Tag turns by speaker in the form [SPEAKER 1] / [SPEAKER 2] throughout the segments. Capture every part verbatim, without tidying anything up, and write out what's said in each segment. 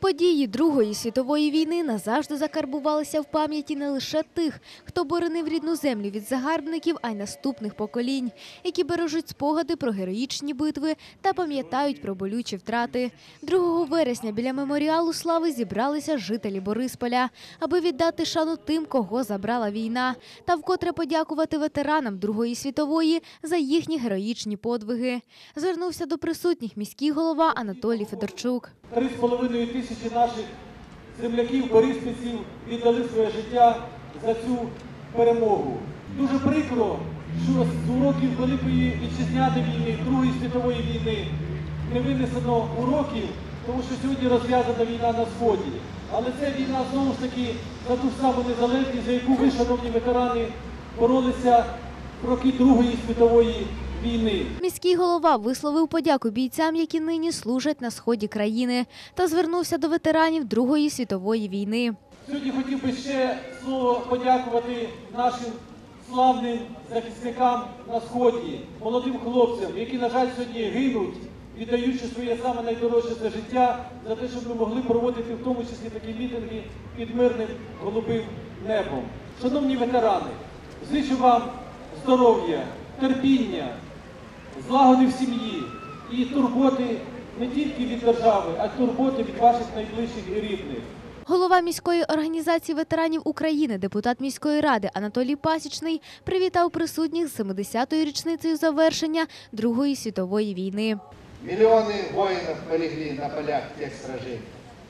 [SPEAKER 1] Події Другої світової війни назавжди закарбувалися в пам'яті не лише тих, хто боронив рідну землю від загарбників, а й наступних поколінь, які бережуть спогади про героїчні битви та пам'ятають про болючі втрати. другого вересня біля меморіалу слави зібралися жителі Борисполя, аби віддати шану тим, кого забрала війна, та вкотре подякувати ветеранам Другої світової за їхні героїчні подвиги. Звернувся до присутніх міський голова Анатолій Федорчук.
[SPEAKER 2] Три з половиною тисячі наших земляків, бориспільців віддали своє життя за цю перемогу. Дуже прикро, що з уроків Великої Вітчизняної війни, Другої світової війни не винесено уроків, тому що сьогодні розв'язана війна на Сході. Але це війна знову ж таки за ту саму незалежність, за яку ви, шановні ветерани, боролися в роки Другої світової війни.
[SPEAKER 1] Міський голова висловив подяку бійцям, які нині служать на сході країни, та звернувся до ветеранів Другої світової війни.
[SPEAKER 2] Сьогодні хотів би ще слово подякувати нашим славним захисникам на Сході, молодим хлопцям, які, на жаль, сьогодні гинуть, віддаючи своє саме найдорожче це життя, за те, щоб ми могли проводити в тому числі такі мітинги під мирним голубим небом. Шановні ветерани, зичу вам здоров'я, терпіння, злагоди в сім'ї і турботи не тільки від держави, а й турботи від ваших найближчих і рідних.
[SPEAKER 1] Голова міської організації ветеранів України, депутат міської ради Анатолій Пасічний привітав присутніх з семидесятою річницею завершення Другої світової війни.
[SPEAKER 3] Мільйони воїнів полегли на полях тих сражень.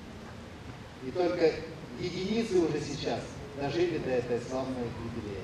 [SPEAKER 3] І тільки єдиниці вже зараз дожили до цієї славної юбилеї.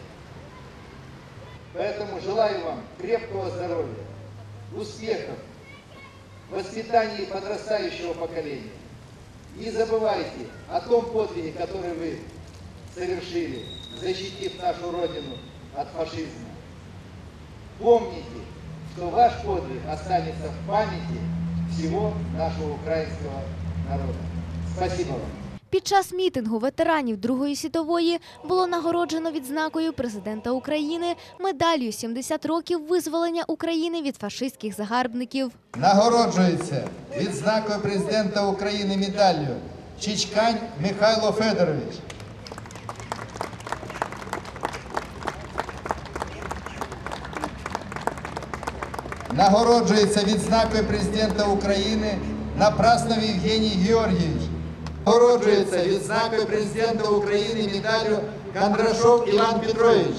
[SPEAKER 3] Поэтому желаю вам крепкого здоровья, успехов, воспитания подрастающего поколения. Не забывайте о том подвиге, который вы совершили, защитив нашу Родину от фашизма. Помните, что ваш подвиг останется в памяти всего нашего украинского народа. Спасибо вам.
[SPEAKER 1] Під час мітингу ветеранів Другої світової було нагороджено відзнакою президента України медаллю «сімдесят років визволення України від фашистських загарбників».
[SPEAKER 3] Нагороджується відзнакою президента України медаллю Чичкань Михайло Федорович. Нагороджується відзнакою президента України Напраснов Євгеній Георгійович. Нагороджується відзнакою президента України медаллю Кондрашов Іван Петрович.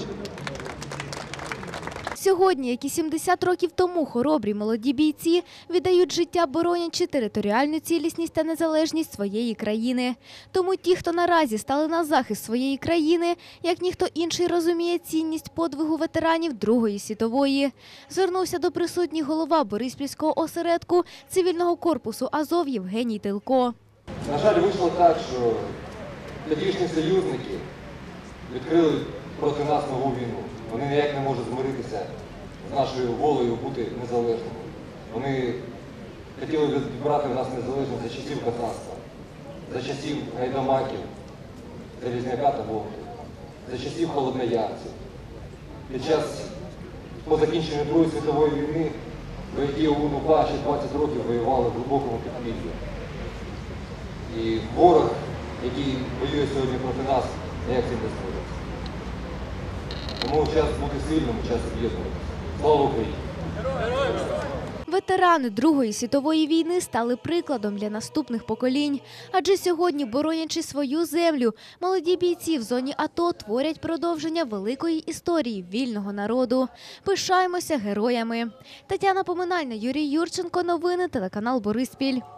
[SPEAKER 1] Сьогодні, як і сімдесят років тому, хоробрі молоді бійці віддають життя, боронячи територіальну цілісність та незалежність своєї країни. Тому ті, хто наразі стали на захист своєї країни, як ніхто інший розуміє цінність подвигу ветеранів Другої світової. Звернувся до присутніх голова Бориспільського осередку цивільного корпусу «Азов» Євгеній Тилко.
[SPEAKER 4] На жаль, вийшло так, що тодішні союзники відкрили проти нас нову війну. Вони ніяк не можуть змиритися з нашою волею бути незалежними. Вони хотіли відбрати в нас незалежність за часів козацтва, за часів гайдамаків, Залізняка та Вовки, за часів холодноярців. Під час, по закінченню Другої світової війни, вояки УНУПА ще двадцять років воювали в глибокому підпіллі. І ворог, який воює сьогодні проти нас, ніяк цим не справиться. Тому час бути сильним, час об'єднуватися. Слава Україні!
[SPEAKER 1] Ветерани Другої світової війни стали прикладом для наступних поколінь. Адже сьогодні, боронячи свою землю, молоді бійці в зоні АТО творять продовження великої історії вільного народу. Пишаємося героями. Тетяна Поминальна, Юрій Юрченко. Новини телеканал Бориспіль.